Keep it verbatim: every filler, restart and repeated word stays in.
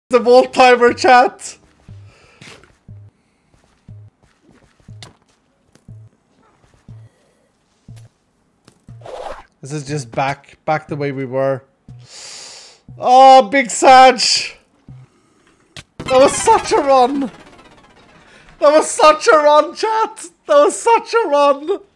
The Volt timer, chat. This is just back, back the way we were. Oh, Big Sag. That was such a run. That was such a run, chat. That was such a run.